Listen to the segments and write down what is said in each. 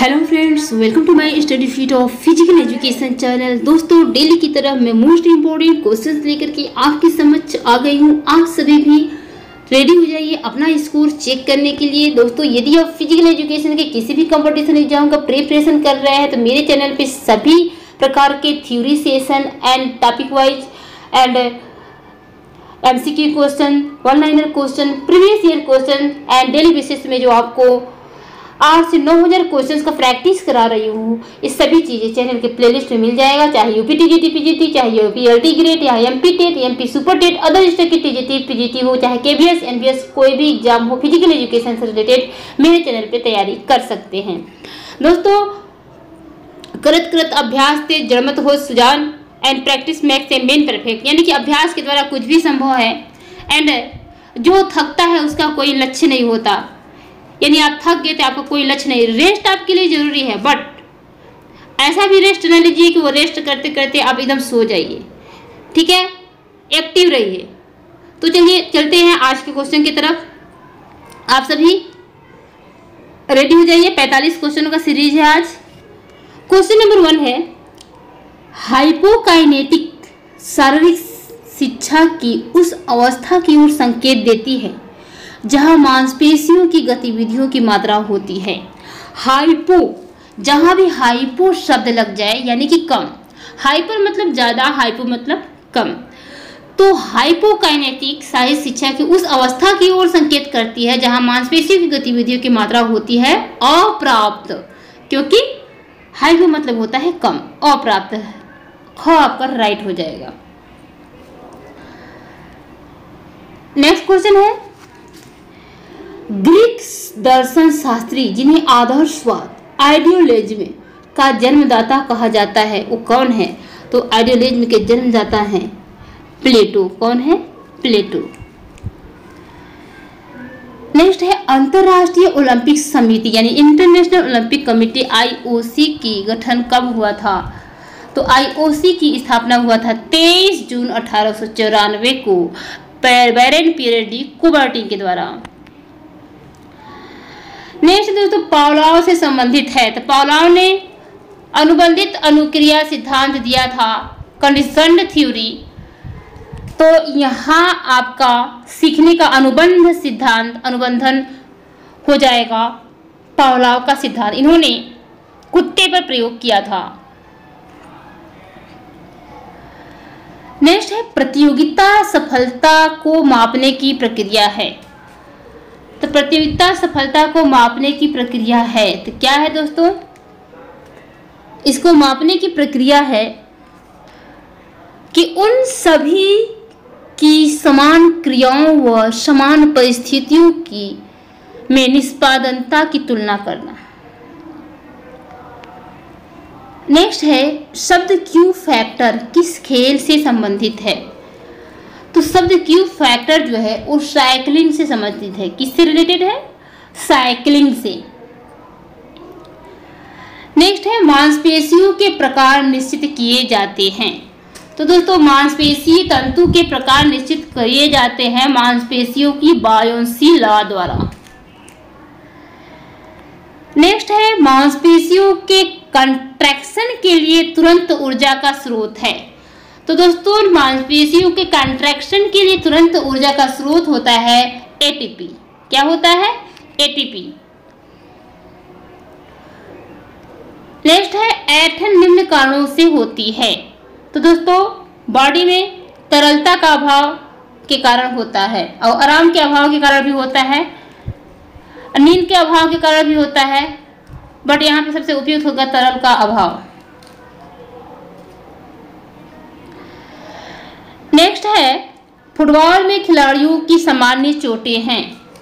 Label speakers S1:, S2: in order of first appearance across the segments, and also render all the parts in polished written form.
S1: Hello friends, welcome to my study sheet of physical education channel. दोस्तों, daily की तरह मैं मोस्ट इंपॉर्टेंट क्वेश्चंस लेकर के आपके समक्ष आ गई हूँ। आप सभी भी रेडी हो जाइए अपना स्कोर चेक करने के लिए। दोस्तों, यदि आप फिजिकल एजुकेशन के किसी भी कंपटीशन एग्जाम का प्रिपरेशन कर रहे हैं तो मेरे चैनल पे सभी प्रकार के theory session and topic wise and MCQ question, one liner question, previous year question and daily basis में जो आपको 8 से 9,000 क्वेश्चंस का प्रैक्टिस करा रही हूँ, ये सभी चीज़ें चैनल के प्लेलिस्ट में मिल जाएगा। चाहे यूपी टीजीटी पीजीटी, चाहे यूपी एलटी ग्रेड या MP TET, MP super TET, other state की टीजीटी पीजीटी हो, चाहे केबीएस एनबीएस कोई भी एग्जाम हो, फिजिकल एजुकेशन से रिलेटेड मेरे चैनल पे तैयारी कर सकते हैं। दोस्तों, करत करत अभ्यास से जड़मत हो सुजान and practice makes a man perfect, यानी कि अभ्यास के द्वारा कुछ भी संभव है एंड जो थकता है उसका कोई लक्ष्य नहीं होता। यानी आप थक गए तो आपका कोई लक्ष्य नहीं। रेस्ट आपके लिए जरूरी है, बट ऐसा भी रेस्ट न लीजिए कि वो रेस्ट करते करते आप एकदम सो जाइए। ठीक है, एक्टिव रहिए। तो चलिए चलते हैं आज के क्वेश्चन की तरफ। आप सभी रेडी हो जाइए। 45 क्वेश्चनों का सीरीज है आज। क्वेश्चन नंबर 1 है, हाइपोकाइनेटिक शारीरिक शिक्षा की उस अवस्था की ओर संकेत देती है जहां मांसपेशियों की गतिविधियों की मात्रा होती है। हाइपो, जहां भी हाइपो शब्द लग जाए यानी कि कम। हाइपर मतलब ज्यादा, हाइपो मतलब कम। तो हाइपोकाइनेटिक शारीरिक शिक्षा की उस अवस्था की ओर संकेत करती है जहां मांसपेशियों की गतिविधियों की मात्रा होती है अपर्याप्त, क्योंकि हाइपो मतलब होता है कम, अपर्याप्त। ख आपका राइट हो जाएगा। नेक्स्ट क्वेश्चन है, ग्रीक दर्शन शास्त्री जिन्हें आदर्शवाद आइडियोलिज्म का जन्मदाता कहा जाता है वो कौन है? तो आइडियोलिज्म के जन्मदाता हैं प्लेटो। कौन है? प्लेटो। नेक्स्ट है, अंतरराष्ट्रीय ओलंपिक समिति यानी इंटरनेशनल ओलंपिक कमेटी आईओसी की गठन कब हुआ था? तो आईओसी की स्थापना हुआ था 23 जून 1894 को बैरन पियर डी कुबर्टिन के द्वारा। नेक्स्ट दोस्तों, पावलोव से संबंधित है। तो पावलोव ने अनुबंधित अनुक्रिया सिद्धांत दिया था, कंडीशनड थ्योरी। तो यहाँ आपका सीखने का अनुबंध सिद्धांत, अनुबंधन हो जाएगा पावलोव का सिद्धांत। इन्होंने कुत्ते पर प्रयोग किया था। नेक्स्ट है, प्रतियोगिता सफलता को मापने की प्रक्रिया है। तो प्रतियोगिता सफलता को मापने की प्रक्रिया है तो क्या है दोस्तों? इसको मापने की प्रक्रिया है कि उन सभी की समान क्रियाओं व समान परिस्थितियों की में निष्पादनता की तुलना करना। नेक्स्ट है, शब्द क्यू फैक्टर किस खेल से संबंधित है? तो शब्द क्यू फैक्टर जो है वो साइकिलिंग से संबंधित है। किससे रिलेटेड है? साइकिलिंग से। नेक्स्ट है, मांसपेशियों के प्रकार निश्चित किए जाते हैं। तो दोस्तों, मांसपेशीय तंतु के प्रकार निश्चित किए जाते हैं मांसपेशियों की बायोन्सी लॉ द्वारा। नेक्स्ट है, मांसपेशियों के कंट्रैक्शन के लिए तुरंत ऊर्जा का स्रोत है। तो दोस्तों, मांसपेशियों के कंट्रैक्शन के लिए तुरंत ऊर्जा का स्रोत होता है एटीपी। क्या होता है? एटीपी। नेक्स्ट है, ऐंठन निम्न कारणों से होती है। तो दोस्तों, बॉडी में तरलता का अभाव के कारण होता है और आराम के अभाव के कारण भी होता है, नींद के अभाव के कारण भी होता है, बट यहाँ पे सबसे उपयुक्त होगा तरल का अभाव। नेक्स्ट है, फुटबॉल में खिलाड़ियों की सामान्य चोटें हैं।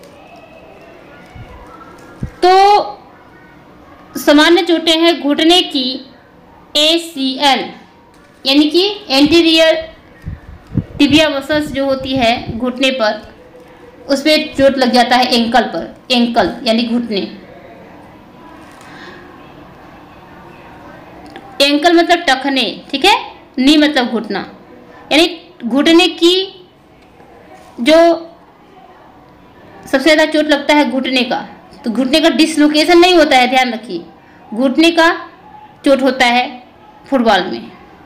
S1: तो सामान्य चोटें हैं घुटने की ACL यानी कि एंटीरियर टिबिया मसल्स जो होती है घुटने पर, उस पर चोट लग जाता है एंकल पर। एंकल यानी घुटने। एंकल मतलब टखने, ठीक है। नी मतलब घुटना, यानी घुटने की जो सबसे ज़्यादा चोट लगता है घुटने का। तो घुटने का डिसलोकेशन नहीं होता है, ध्यान रखिए, घुटने का चोट होता है फुटबॉल में।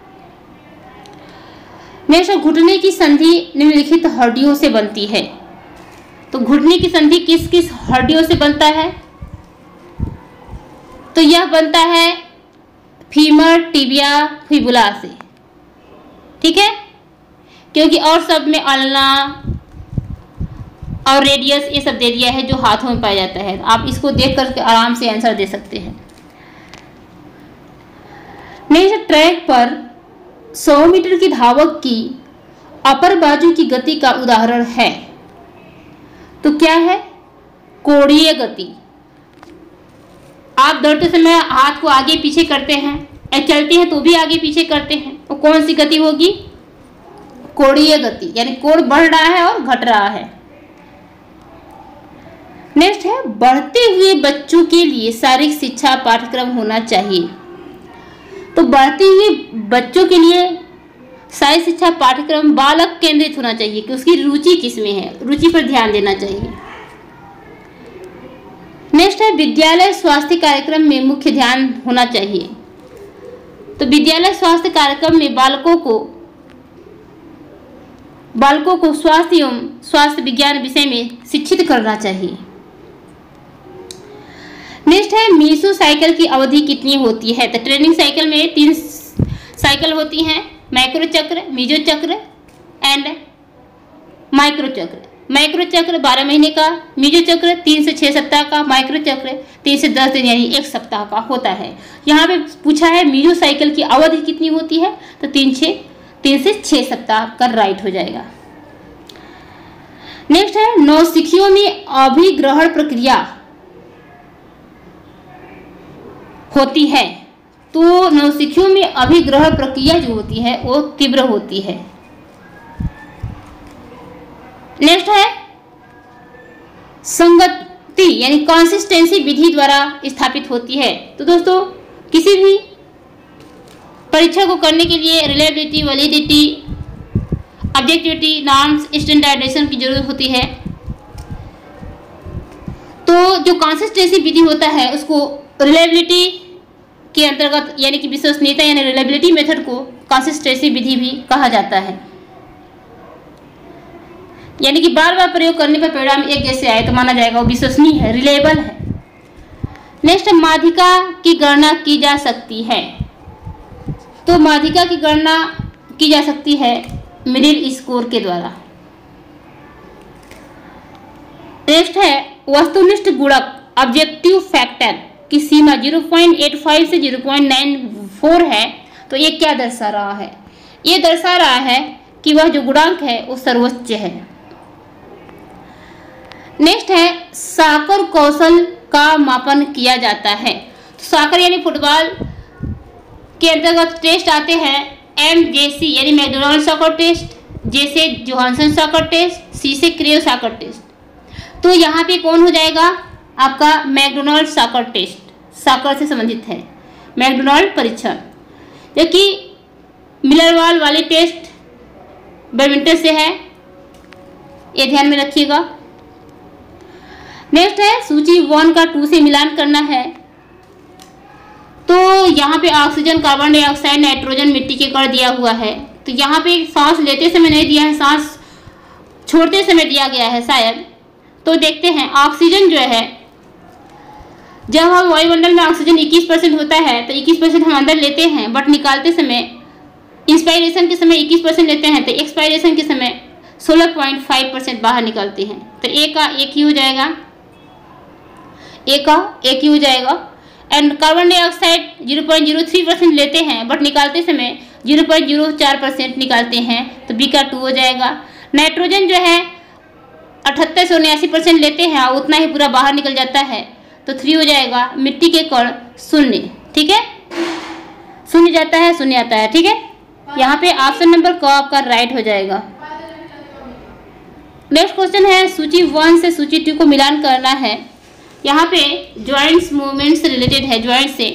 S1: नेक्स्ट, घुटने की संधि निम्नलिखित हड्डियों से बनती है। तो घुटने की संधि किस किस हड्डियों से बनता है? तो यह बनता है फीमर, टिबिया, फिबुला से, ठीक है, क्योंकि और सब में अल्ना और रेडियस ये सब दे दिया है जो हाथों में पाया जाता है। आप इसको देख करके आराम से आंसर दे सकते हैं। नेक्स्ट, ट्रैक पर 100 मीटर की धावक की अपर बाजू की गति का उदाहरण है। तो क्या है? कोणीय गति। आप दौड़ते समय हाथ को आगे पीछे करते हैं या चलते हैं तो भी आगे पीछे करते हैं, तो कौन सी गति होगी? कोणीय गति, यानी कोण बढ़ रहा है और घट रहा है। नेक्स्ट है, बढ़ते हुए बच्चों के लिए शारीरिक शिक्षा पाठ्यक्रम होना चाहिए। तो बढ़ते हुए बच्चों के लिए शारीरिक शिक्षा पाठ्यक्रम बालक केंद्रित होना चाहिए कि उसकी रुचि किसमें है, रुचि पर ध्यान देना चाहिए। नेक्स्ट है, विद्यालय स्वास्थ्य कार्यक्रम में मुख्य ध्यान होना चाहिए। तो विद्यालय स्वास्थ्य कार्यक्रम में बालकों को स्वास्थ्य एवं स्वास्थ्य विज्ञान विषय में शिक्षित करना चाहिए। नेक्स्ट है, मीसो साइकिल की अवधि कितनी होती है? तो ट्रेनिंग साइकिल में 3 साइकिल होती हैं, मैक्रो चक्र, मीजो चक्र एंड माइक्रो चक्र। माइक्रो चक्र 12 महीने का, मीजो चक्र 3 से 6 सप्ताह का, माइक्रो चक्र 3 से 10 दिन यानी 1 सप्ताह का होता है। यहाँ पे पूछा है मीजो साइकिल की अवधि कितनी होती है, तो 3 से 6 सप्ताह का राइट हो जाएगा। नेक्स्ट है, नौसिखियों में अभिग्रहण प्रक्रिया होती है। तो नौसिखियों में अभिग्रहण प्रक्रिया जो होती है वो तीव्र होती है। नेक्स्ट है, संगति यानी कंसिस्टेंसी विधि द्वारा स्थापित होती है। तो दोस्तों, किसी भी परीक्षा को करने के लिए reliability, validity, objectivity, norms, standardisation की जरूरत होती है। तो जो कंसिस्टेंसी विधि होता है उसको रिलायबिलिटी के अंतर्गत यानी कि विश्वसनीयता यानी रिलायबिलिटी मेथड को कंसिस्टेंसी विधि भी कहा जाता है। यानी कि बार बार प्रयोग करने पर परिणाम एक जैसे आए तो माना जाएगा वो विश्वसनीय है, रिलेबल है। नेक्स्ट, माध्यिका की गणना की जा सकती है। तो माध्यिका की गणना की जा सकती है मिडिल स्कोर के द्वारा। नेक्स्ट है, वस्तुनिष्ठ गुणक ऑब्जेक्टिव फैक्टर की सीमा 0.85 से 0.94 है। तो ये क्या दर्शा रहा है? ये दर्शा रहा है कि वह जो गुणांक है वो सर्वोच्च है। नेक्स्ट है, साकर कौशल का मापन किया जाता है। तो साकर यानी फुटबॉल के अंतर्गत टेस्ट आते हैं MJC यानी मैकडोनाल्ड साकर टेस्ट, J से जोहानसन साकर टेस्ट, C से क्रेव साकर टेस्ट। तो यहाँ पे कौन हो जाएगा? आपका मैकडोनाल्ड साकर टेस्ट साकर से संबंधित है, मैकडोनाल्ड परीक्षण। जबकि मिलरवाल वाले टेस्ट बैडमिंटन से है, ये ध्यान में रखिएगा। नेक्स्ट है, सूची 1 का 2 से मिलान करना है। तो यहाँ पे ऑक्सीजन, कार्बन डाइऑक्साइड, नाइट्रोजन, मिट्टी के कण दिया हुआ है। तो यहाँ पे सांस लेते समय नहीं दिया है, सांस छोड़ते समय दिया गया है शायद। तो देखते हैं, ऑक्सीजन जो है, जब हम वायुमंडल में ऑक्सीजन 21% होता है तो 21% हम अंदर लेते हैं, बट निकालते समय इंस्पायरेशन के समय 21% लेते हैं, तो एक्सपायरेशन के समय 16.5% बाहर निकालते हैं। तो ए का एक ही हो जाएगा, ए का एक ही हो जाएगा। एंड कार्बन डाइऑक्साइड 0.03% लेते हैं, बट निकालते समय 0.04% निकालते हैं, तो बी का 2 हो जाएगा। नाइट्रोजन जो है 78 से 79% लेते हैं और उतना ही पूरा बाहर निकल जाता है, तो 3 हो जाएगा। मिट्टी के कण 0, ठीक है, 0 जाता है 0 आता है, ठीक है। यहाँ पे ऑप्शन नंबर क आपका राइट हो जाएगा। नेक्स्ट क्वेश्चन है, सूची 1 से सूची 2 को मिलान करना है। यहाँ पे जॉइंट्स मूवमेंट से रिलेटेड है, जॉइंट से।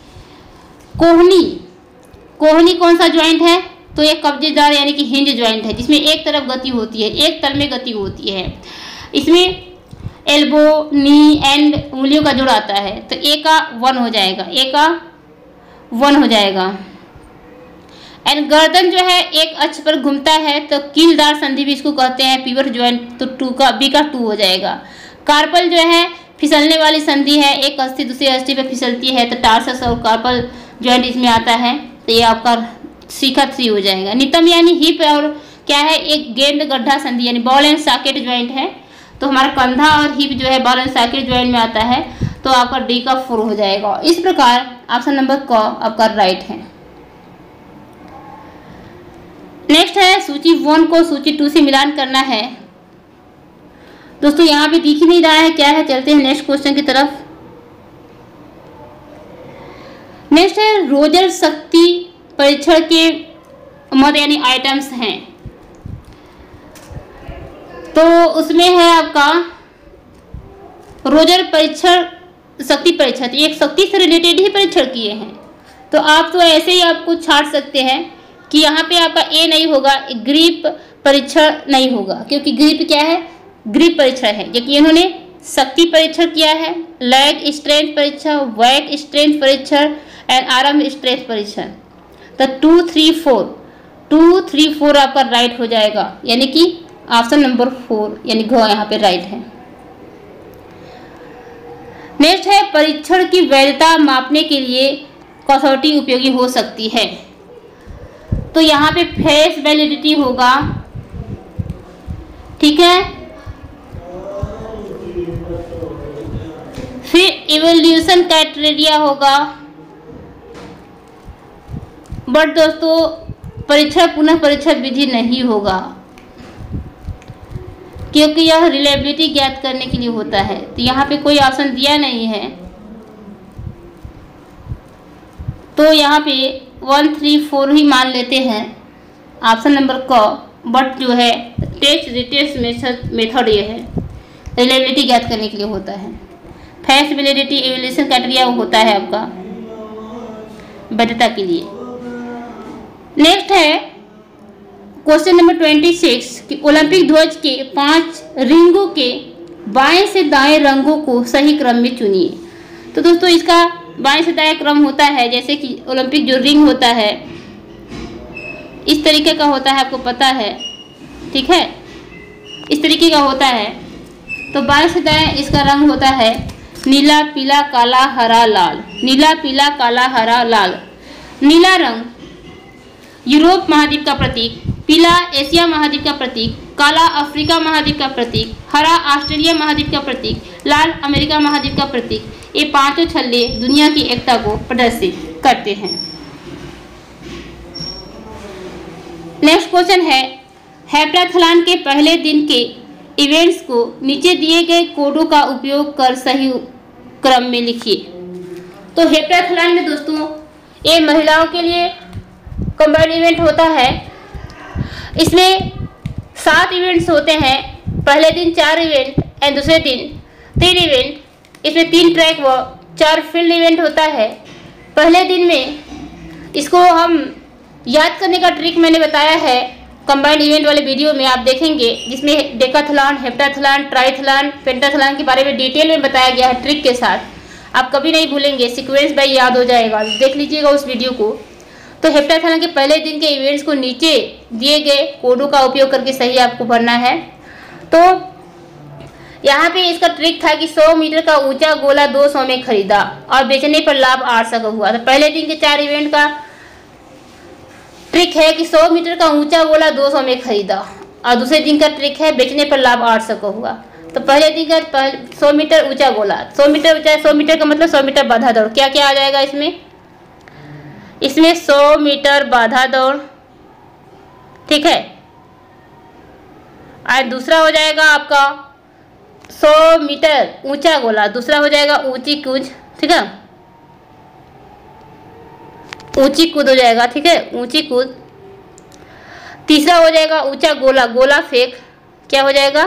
S1: कोहनी कौन सा जॉइंट है? तो एक कब्जेदार यानी कि हिंज जॉइंट है, जिसमें एक तरफ गति होती है, एक तल में गति होती है। इसमें एल्बो, नी एंड उंगलियों का जोड़ आता है तो ए का 1 हो जाएगा, ए का 1 हो जाएगा। एंड गर्दन जो है एक अक्ष पर घूमता है तो कीलदार संधि भी इसको कहते हैं, पिवट ज्वाइंट, तो 2 का बी का 2 हो जाएगा। कार्पल जो है फिसलने वाली संधि है, एक अस्थि दूसरी अस्थि पर फिसलती है तो टार्सस और कार्पल ज्वाइंट इसमें आता है, तो ये आपका सी का 3 हो जाएगा। नितंब यानी हिप और क्या है, एक गेंद गड्ढा संधि यानी बॉल एंड सॉकेट ज्वाइंट है, तो हमारा कंधा और हिप जो है बॉल एंड सॉकेट ज्वाइंट में आता है, तो आपका डी का 4 हो जाएगा। इस प्रकार ऑप्शन नंबर क आपका राइट है। नेक्स्ट है सूची 1 को सूची 2 से मिलान करना है। दोस्तों यहाँ पे दिख ही नहीं रहा है क्या है, चलते हैं नेक्स्ट क्वेश्चन की तरफ। नेक्स्ट है रोजर शक्ति परीक्षण के मद यानी आइटम्स हैं, तो उसमें है आपका रोजर परीक्षण, शक्ति परीक्षण, एक शक्ति से रिलेटेड ही परीक्षण किए हैं, तो आप तो ऐसे ही आपको छाट सकते हैं कि यहाँ पे आपका ए नहीं होगा, ग्रिप परीक्षण नहीं होगा, क्योंकि ग्रिप क्या है, ग्रिप परीक्षण है, जबकि इन्होंने शक्ति परीक्षण किया है, लेग स्ट्रेंथ परीक्षण, वेट स्ट्रेंथ परीक्षण एंड आर्म स्ट्रेंथ परीक्षण। तो 2, 3, 4 2, 3, 4 आपका राइट हो जाएगा, यानी कि ऑप्शन नंबर 4 यानी घ यहाँ पे राइट है। नेक्स्ट है परीक्षण की वैधता मापने के लिए कसौटी उपयोगी हो सकती है, तो यहाँ पे फेस वैलिडिटी होगा, ठीक है, फिर इवोल्यूशन क्राइटेरिया होगा, बट दोस्तों परीक्षण पुनः परीक्षण विधि नहीं होगा, क्योंकि यह रिलायबिलिटी ज्ञात करने के लिए होता है, तो यहाँ पे कोई ऑप्शन दिया नहीं है, तो यहाँ पे 1, 3, 4 ही मान लेते हैं ऑप्शन नंबर क, बट जो है टेस्ट रिटेस्ट मेथड ये है, रिलायबिलिटी ज्ञात करने के लिए होता है। फेस वैलिडिटी इवोल्यूशन क्राइटेरिया होता है आपका वैधता के लिए। नेक्स्ट है क्वेश्चन नंबर 26 कि ओलंपिक ध्वज के 5 रिंगों के बाएं से दाएं रंगों को सही क्रम में चुनिए। तो दोस्तों इसका बाएं से दाएं क्रम होता है, जैसे कि ओलंपिक जो रिंग होता है इस तरीके का होता है, आपको पता है, ठीक है, इस तरीके का होता है, तो बाएं से दाएं इसका रंग होता है नीला, पीला, काला, हरा, लाल, नीला, पीला, काला, हरा, लाल। नीला रंग यूरोप महाद्वीप का प्रतीक, पीला एशिया महाद्वीप का प्रतीक, काला अफ्रीका महाद्वीप का प्रतीक, हरा ऑस्ट्रेलिया महाद्वीप का प्रतीक, लाल अमेरिका महाद्वीप का प्रतीक। ये पांचों छल्ले दुनिया की एकता को प्रदर्शित करते हैं। नेक्स्ट क्वेश्चन है हेप्टाथलॉन के पहले दिन के इवेंट्स को नीचे दिए गए कोडों का उपयोग कर सही क्रम में लिखिए। तो हेप्टाथलॉन में दोस्तों ये महिलाओं के लिए कंबाइंड इवेंट होता है, इसमें 7 इवेंट्स होते हैं, पहले दिन 4 इवेंट एंड दूसरे दिन 3 इवेंट, इसमें 3 ट्रैक व 4 फील्ड इवेंट होता है। पहले दिन में इसको हम याद करने का ट्रिक मैंने बताया है कंबाइंड इवेंट वाले वीडियो में, आप देखेंगे, जिसमें डेकाथलॉन, हेप्टाथलॉन, ट्राइथलॉन, पेंटाथलॉन के बारे में डिटेल में बताया गया है ट्रिक के साथ, आप कभी नहीं भूलेंगे, सीक्वेंस बाय याद हो जाएगा, देख लीजिएगा उस वीडियो को। तो हेप्टाथलॉन के पहले दिन के इवेंट्स को नीचे दिए गए कोडों का उपयोग करके सही आपको भरना है। तो यहाँ पे इसका ट्रिक था कि 100 मीटर का ऊंचा गोला 200 में खरीदा और बेचने पर लाभ 800 का हुआ। तो पहले दिन के 4 इवेंट का ट्रिक है कि 100 मीटर का ऊंचा गोला 200 में खरीदा, और दूसरे दिन का ट्रिक है बेचने पर लाभ 800 का हुआ। तो पहले दिन का 100 मीटर ऊंचा गोला, 100 मीटर ऊंचा, 100 मीटर का मतलब 100 मीटर बाधा दौड़, क्या क्या आ जाएगा इसमें, इसमें 100 मीटर बाधा दौड़, ठीक है, और दूसरा हो जाएगा आपका 100 मीटर ऊंचा गोला, दूसरा हो जाएगा ऊंची कूद, ठीक है, ऊंची कूद हो जाएगा, ठीक है, ऊंची कूद। तीसरा हो जाएगा ऊंचा गोला, गोला फेंक, क्या हो जाएगा,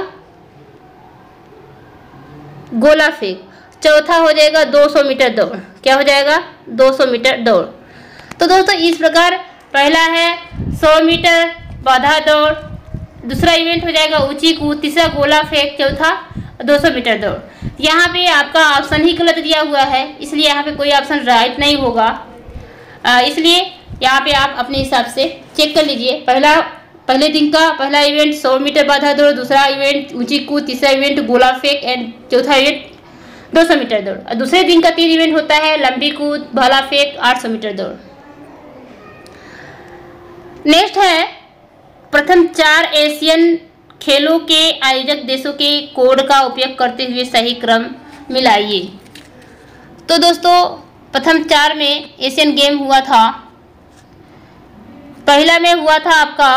S1: गोला फेंक। चौथा हो जाएगा 200 मीटर दौड़, क्या हो जाएगा, 200 मीटर दौड़। तो दोस्तों इस प्रकार पहला है 100 मीटर बाधा दौड़, दूसरा इवेंट हो जाएगा ऊंची कूद, तीसरा गोला फेंक, चौथा 200 मीटर दौड़। यहाँ पे आपका ऑप्शन ही गलत दिया हुआ है, इसलिए यहाँ पे कोई ऑप्शन राइट नहीं होगा। इसलिए यहाँ पे आप अपने हिसाब से चेक कर लीजिए। पहले दिन का पहला इवेंट 100 मीटर बाधा दौड़, दूसरा इवेंट ऊंची कूद, तीसरा इवेंट गोला फेंक एंड चौथा इवेंट 200 मीटर दौड़। और दूसरे दिन का 3 इवेंट होता है लंबी कूद, भाला फेंक, 800 मीटर दौड़। नेक्स्ट है प्रथम 4 एशियन खेलों के आयोजक देशों के कोड का उपयोग करते हुए सही क्रम मिलाइए। तो दोस्तों प्रथम 4 में एशियन गेम हुआ था। पहला में हुआ था आपका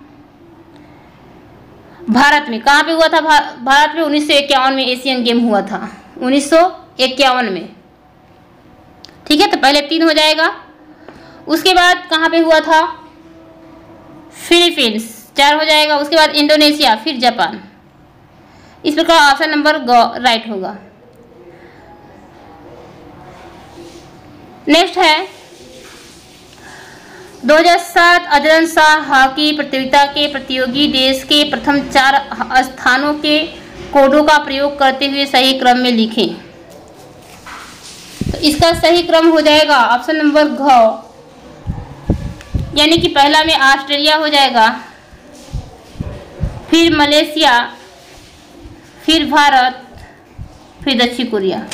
S1: भारत में। कहाँ पे हुआ था? भारत में 1951 में एशियन गेम हुआ था, 1951 में। ठीक है, तो पहले 3 हो जाएगा। उसके बाद कहाँ पे हुआ था? फिलीपींस, 4 हो जाएगा। उसके बाद इंडोनेशिया, फिर जापान। इस प्रकार ऑप्शन नंबर राइट होगा। नेक्स्ट है 2007 अजलन शाह हॉकी प्रतियोगिता के प्रतियोगी देश के प्रथम 4 स्थानों के कोडों का प्रयोग करते हुए सही क्रम में लिखें। तो इसका सही क्रम हो जाएगा ऑप्शन नंबर घ, यानी कि पहला में ऑस्ट्रेलिया हो जाएगा, फिर मलेशिया, फिर भारत, फिर दक्षिण कोरिया।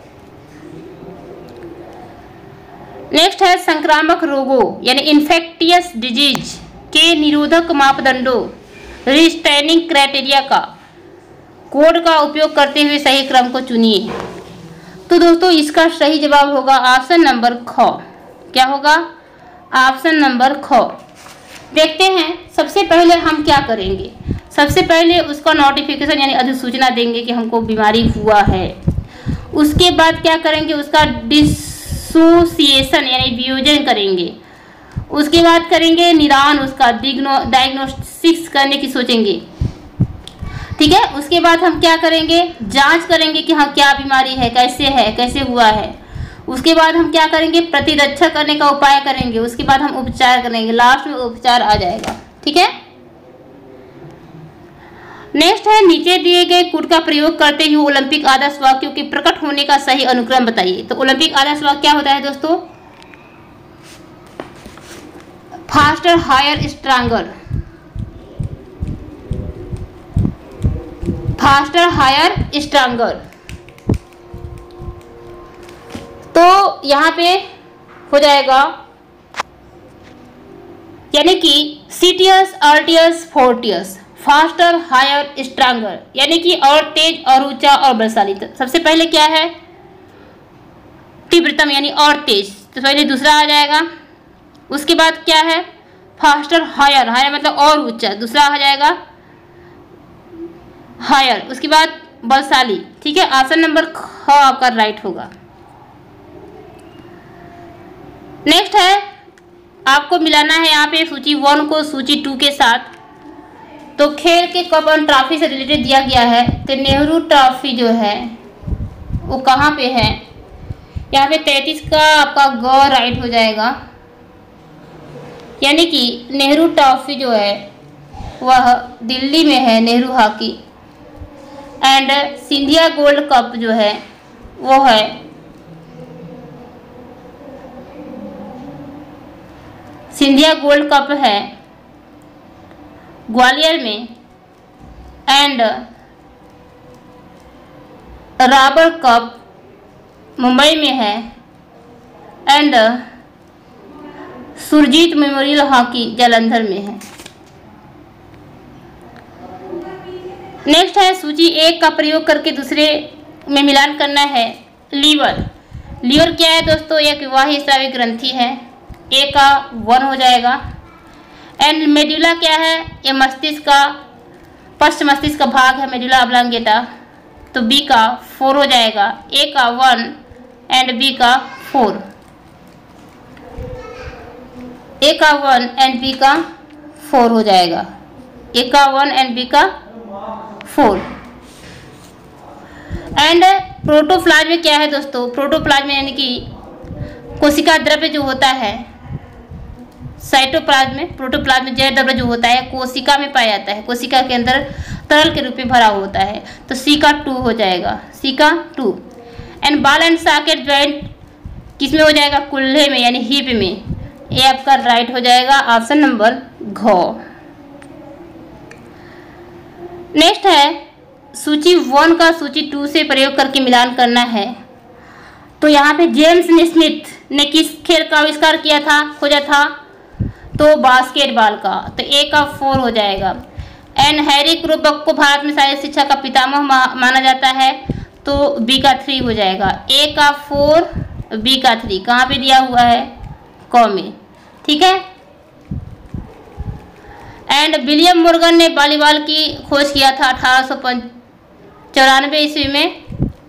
S1: नेक्स्ट है संक्रामक रोगों यानी इन्फेक्टियस डिजीज के निरोधक मापदंडों रिस्टेनिंग क्राइटेरिया का कोड का उपयोग करते हुए सही क्रम को चुनिए। तो दोस्तों इसका सही जवाब होगा ऑप्शन नंबर ख। क्या होगा? ऑप्शन नंबर ख। देखते हैं सबसे पहले हम क्या करेंगे। सबसे पहले उसका नोटिफिकेशन यानी अधिसूचना देंगे कि हमको बीमारी हुआ है। उसके बाद क्या करेंगे? उसका डिसोसिएशन यानी वियोजन करेंगे। उसके बाद करेंगे निदान, उसका डायग्नोस्टिक्स करने की सोचेंगे। ठीक है, उसके बाद हम क्या करेंगे? जांच करेंगे कि हाँ क्या बीमारी है, कैसे हुआ है। उसके बाद हम क्या करेंगे? प्रतिरक्षा करने का उपाय करेंगे। उसके बाद हम उपचार करेंगे। लास्ट में उपचार आ जाएगा। ठीक है। नेक्स्ट है नीचे दिए गए कोड का प्रयोग करते हुए ओलंपिक आदर्श वाक्यों के प्रकट होने का सही अनुक्रम बताइए। तो ओलंपिक आदर्श वाक्य क्या होता है दोस्तों? Faster, higher, stronger. Faster, higher, stronger. तो यहाँ पे हो जाएगा यानी कि सीटियस, अर्टियस, फोर्टियस, फास्टर, हायर, स्ट्रांगर, यानी कि और तेज और ऊंचा और बलशाली। तो सबसे पहले क्या है? तीव्रतम यानी और तेज, तो पहले दूसरा आ जाएगा। उसके बाद क्या है? फास्टर, हायर, हायर मतलब और ऊंचा, दूसरा आ जाएगा हायर। उसके बाद बलशाली। ठीक है, ऑप्शन नंबर ख आपका राइट होगा। नेक्स्ट है आपको मिलाना है यहाँ पे सूची 1 को सूची 2 के साथ। तो खेल के कप और ट्रॉफी से रिलेटेड दिया गया है। तो नेहरू ट्रॉफी जो है वो कहाँ पे है? यहाँ पे 33 का आपका ग राइट हो जाएगा, यानी कि नेहरू ट्रॉफी जो है वह दिल्ली में है, Nehru hockey. And Scindia gold cup जो है वो है सिंधिया गोल्ड कप है ग्वालियर में। एंड राबर कप मुंबई में है। And Surjeet memorial hockey Jalandhar में है। नेक्स्ट है सूची 1 का प्रयोग करके दूसरे में मिलान करना है। लीवर। लीवर क्या है दोस्तों? एक वाही स्रावी ग्रंथि है। ए का 1 हो जाएगा। एंड मेडुला क्या है? ये मस्तिष्क का पश्च मस्तिष्क का भाग है, मेडुला ऑब्लांगेटा। तो बी का 4 हो जाएगा। ए का 1 एंड बी का 4। ए का 1 एंड बी का 4 हो जाएगा। ए का 1 एंड बी का 4। एंड प्रोटोप्लाज्म में क्या है दोस्तों? प्रोटोप्लाज्म यानी कि कोशिका द्रव्य जो होता है साइटोप्लाज्म में, प्रोटोप्लाज्म ZW जो होता है कोशिका में पाया जाता है, कोशिका के अंदर तरल के रूप में भरा होता है। तो C का 2 हो जाएगा, C का 2। And ball and socket joint किस में हो जाएगा? कुल्हे में यानी हिप में। ये आपका राइट हो जाएगा ऑप्शन नंबर घ। नेक्स्ट है सूची 1 का सूची 2 से प्रयोग करके मिलान करना है। तो यहाँ पे जेम्स स्मिथ ने किस खेल का आविष्कार किया था, खोजा था? तो बास्केटबॉल का। तो A का 4 हो जाएगा। एंड हैरी क्रूबक को भारत में शारीरिक शिक्षा का पितामह माना जाता है। तो B का 3 हो जाएगा। A का 4, B का 3 कहाँ पे दिया हुआ है? क में। ठीक है। एंड विलियम मोर्गन ने वॉलीबॉल की खोज किया था 1894 ईस्वी में।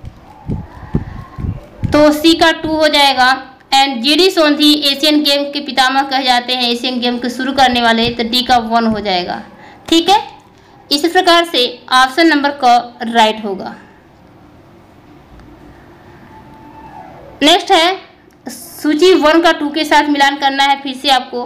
S1: तो C का 2 हो जाएगा। And GD Sondhi Asian game के पितामह कहे जाते हैं, एशियन गेम को शुरू करने वाले। तो D का 1 हो जाएगा। ठीक है। इस प्रकार से ऑप्शन नंबर क राइट होगा। नेक्स्ट है सूची 1 का 2 के साथ मिलान करना है फिर से आपको।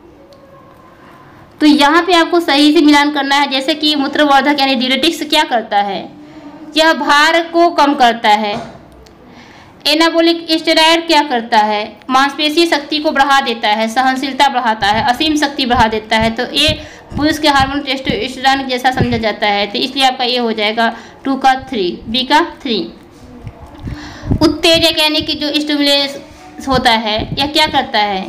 S1: तो यहाँ पे आपको सही से मिलान करना है। जैसे कि मूत्रवर्धक यानी डाययूरेटिक्स क्या करता है? यह भार को कम करता है। एनाबोलिक स्टेरॉयड क्या करता है? मांसपेशीय शक्ति को बढ़ा देता है, सहनशीलता बढ़ाता है, असीम शक्ति बढ़ा देता है। तो ये पुरुष के हार्मोन टेस्टोस्टेरोन जैसा समझा जाता है। तो इसलिए आपका ये हो जाएगा 2 का 3, B का 3। उत्तेजक यानी कि जो स्टिमुलेस होता है यह क्या करता है?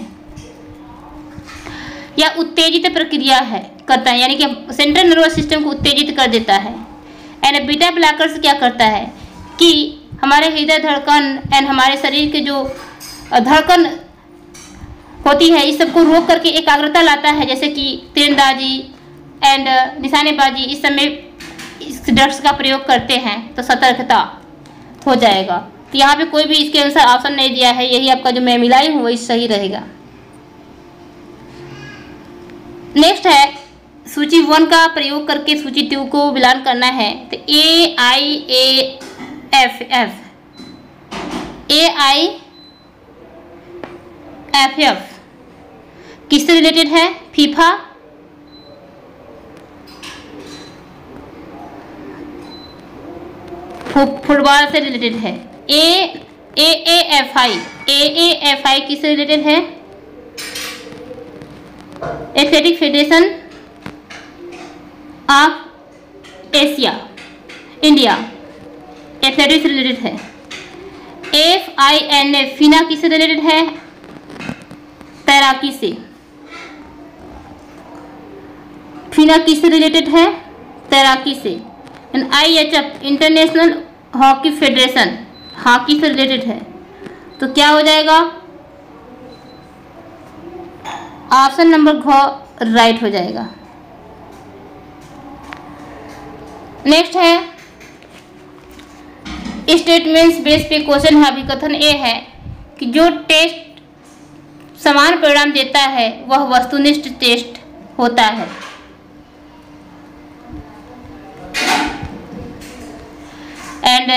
S1: या उत्तेजित प्रक्रिया है करता है, यानी कि सेंट्रल नर्वस सिस्टम को उत्तेजित कर देता है। एंड बीटा ब्लॉकर्स क्या करता है कि हमारे हृदय धड़कन एंड हमारे शरीर के जो धड़कन होती है इस सबको रोक करके एकाग्रता लाता है। जैसे कि तीरंदाजी एंड निशानेबाजी, इस समय इस ड्रग्स का प्रयोग करते हैं तो सतर्कता हो जाएगा। तो यहाँ पे कोई भी इसके अनुसार ऑप्शन नहीं दिया है, यही आपका जो मैं मिलाई हूँ वही सही रहेगा। नेक्स्ट है सूची 1 का प्रयोग करके सूची 2 को मिलान करना है। तो AIFF किससे रिलेटेड है? फीफा, फुटबॉल से रिलेटेड है। AAFI किससे रिलेटेड है? Athletic federation of Asia, India, athletics से रिलेटेड है। FINA फिना किससे रिलेटेड है? तैराकी से। फिना किससे रिलेटेड है? तैराकी से। And IHF international hockey federation hockey से रिलेटेड है। तो क्या हो जाएगा? ऑप्शन नंबर घ राइट हो जाएगा। नेक्स्ट है स्टेटमेंट्स बेस पे क्वेश्चन है। अभिकथन ए है कि जो टेस्ट समान परिणाम देता है वह वस्तुनिष्ठ टेस्ट होता है। एंड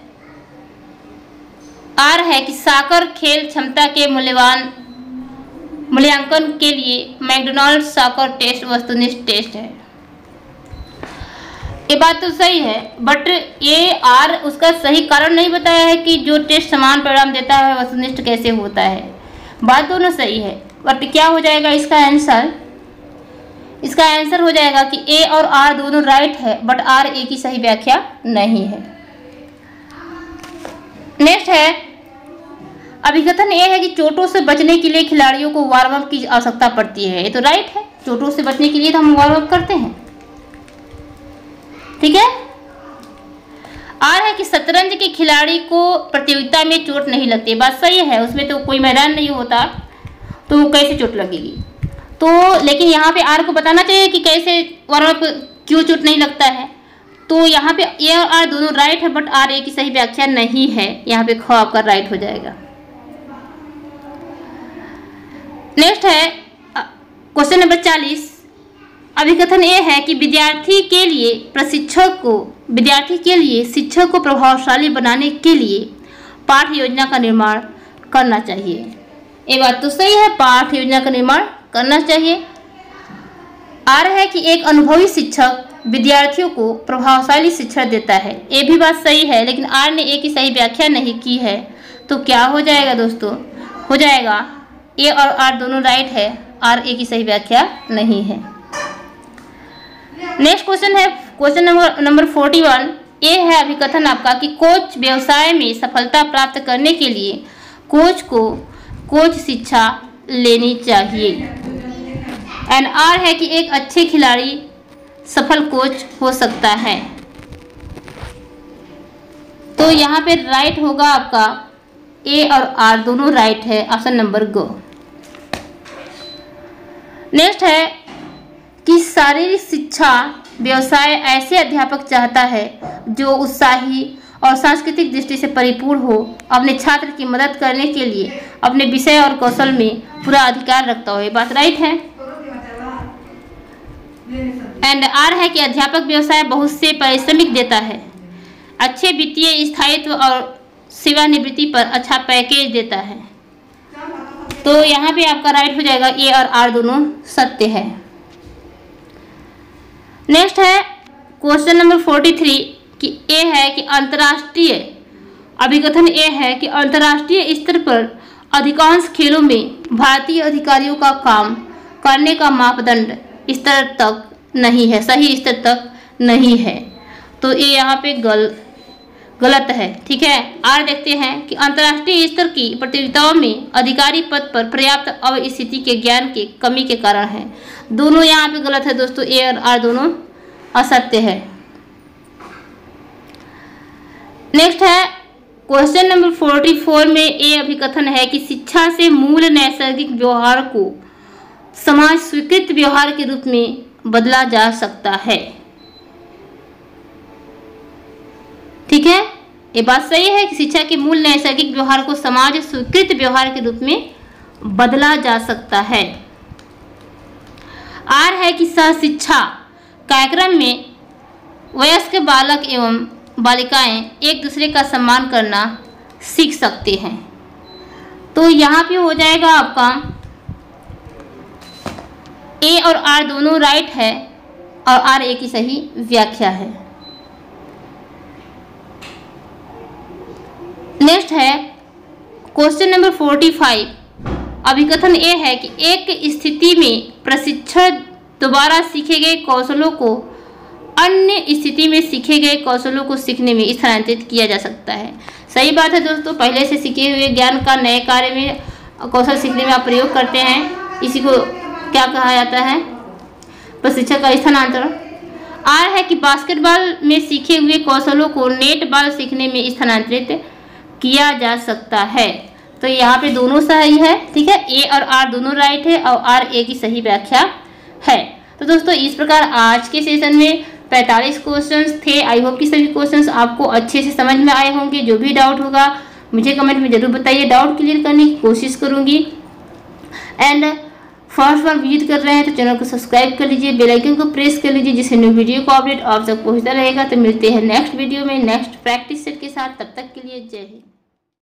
S1: आर है कि साकर खेल क्षमता के मूल्यांकन के लिए मैकडॉनल्ड्स साकर टेस्ट वस्तुनिष्ठ टेस्ट है। ये बात तो सही है, बट ये आर उसका सही कारण नहीं बताया है कि जो टेस्ट समान परिणाम देता है वस्तुनिष्ठ कैसे होता है। बात दोनों सही है, बट क्या हो जाएगा इसका आंसर? इसका आंसर हो जाएगा कि ए और आर दोनों राइट है, बट आर ए की सही व्याख्या नहीं है। नेक्स्ट है अभिकथन ए है कि चोटों से बचने के लिए खिलाड़ियों को वार्म अप की आवश्यकता पड़ती है। ये तो राइट है, चोटों से बचने के लिए तो हम वार्म अप करते हैं। ठीक है। आर है कि शतरंज के खिलाड़ी को प्रतियोगिता में चोट नहीं लगती। बात सही है, उसमें तो कोई मैदान नहीं होता तो कैसे चोट लगेगी। तो लेकिन यहाँ पे आर को बताना चाहिए कि कैसे वार्म अप क्यों चोट नहीं लगता है। तो यहाँ पे ए और आर दोनों राइट है, बट आर ए की सही व्याख्या नहीं है। यहाँ पे ख आपका राइट हो जाएगा। नेक्स्ट है क्वेश्चन नंबर 40। अभिकथन ये है कि विद्यार्थी के लिए शिक्षक को प्रभावशाली बनाने के लिए पाठ्य योजना का निर्माण करना चाहिए। ये बात तो सही है, पाठ्य योजना का निर्माण करना चाहिए। आर है कि एक अनुभवी शिक्षक विद्यार्थियों को प्रभावशाली शिक्षा देता है। ये भी बात सही है, लेकिन आर ने ए की सही व्याख्या नहीं की है, तो क्या हो जाएगा दोस्तों? हो जाएगा ए और आर दोनों राइट है, आर ए की सही व्याख्या नहीं है। नेक्स्ट क्वेश्चन है क्वेश्चन नंबर 41। ए है अभिकथन आपका कि कोच व्यवसाय में सफलता प्राप्त करने के लिए कोच को कोच शिक्षा लेनी चाहिए। एंड आर है कि एक अच्छे खिलाड़ी सफल कोच हो सकता है। तो यहाँ पे राइट होगा आपका ए और आर दोनों राइट है, ऑप्शन नंबर गो। नेक्स्ट है कि शारीरिक शिक्षा व्यवसाय ऐसे अध्यापक चाहता है जो उत्साही और सांस्कृतिक दृष्टि से परिपूर्ण हो, अपने छात्र की मदद करने के लिए अपने विषय और कौशल में पूरा अधिकार रखता हो। ये बात राइट है। एंड आर है कि अध्यापक व्यवसाय बहुत से पारिश्रमिक देता है, अच्छे वित्तीय स्थायित्व और सेवानिवृत्ति पर अच्छा पैकेज देता है। तो यहाँ पे आपका राइट हो जाएगा, ए और आर दोनों सत्य है। नेक्स्ट है क्वेश्चन नंबर 43 कि ए है कि अंतर्राष्ट्रीय अभिकथन ए है कि अंतर्राष्ट्रीय स्तर पर अधिकांश खेलों में भारतीय अधिकारियों का काम करने का मापदंड स्तर तक नहीं है, सही स्तर तक नहीं है। तो ये यहाँ पे गलत है। ठीक है, आर देखते हैं कि अंतर्राष्ट्रीय स्तर की प्रतियोगिताओं में अधिकारी पद पर पर्याप्त अवस्थिति के ज्ञान के कमी के कारण है। दोनों यहाँ पे गलत है दोस्तों, ए और आर दोनों असत्य है। नेक्स्ट है क्वेश्चन नंबर 44 में ए अभिकथन है कि शिक्षा से मूल नैसर्गिक व्यवहार को समाज स्वीकृत व्यवहार के रूप में बदला जा सकता है। ठीक है, ये बात सही है कि शिक्षा के मूल नैसर्गिक व्यवहार को समाज स्वीकृत व्यवहार के रूप में बदला जा सकता है। आर है कि सहशिक्षा कार्यक्रम में वयस्क बालक एवं बालिकाएं एक दूसरे का सम्मान करना सीख सकते हैं। तो यहाँ पे हो जाएगा आपका ए और आर दोनों राइट है और आर ए की सही व्याख्या है। नेक्स्ट है क्वेश्चन नंबर 45। अभिकथन ए है कि एक स्थिति में प्रशिक्षण दोबारा सीखे गए कौशलों को अन्य स्थिति में सीखे गए कौशलों को सीखने में स्थानांतरित किया जा सकता है। सही बात है दोस्तों, पहले से सीखे हुए ज्ञान का नए कार्य में कौशल सीखने में आप प्रयोग करते हैं, इसी को क्या कहा जाता है? प्रशिक्षण का स्थानांतरण। आर है कि बास्केटबॉल में सीखे हुए कौशलों को नेट बॉल सीखने में स्थानांतरित किया जा सकता है। तो यहाँ पे दोनों सही है। ठीक है, ए और आर दोनों राइट है और आर ए की सही व्याख्या है। तो दोस्तों इस प्रकार आज के सेशन में 45 क्वेश्चंस थे। आई होप कि सभी क्वेश्चंस आपको अच्छे से समझ में आए होंगे। जो भी डाउट होगा मुझे कमेंट में जरूर बताइए, डाउट क्लियर करने की कोशिश करूंगी। एंड फर्स्ट बार विजिट कर रहे हैं तो चैनल को सब्सक्राइब कर लीजिए, बेल आइकन को प्रेस कर लीजिए, जिससे न्यू वीडियो को अपडेट आप तक पहुंचता रहेगा। तो मिलते हैं नेक्स्ट वीडियो में नेक्स्ट प्रैक्टिस सेट के साथ। तब तक के लिए जय हिंद।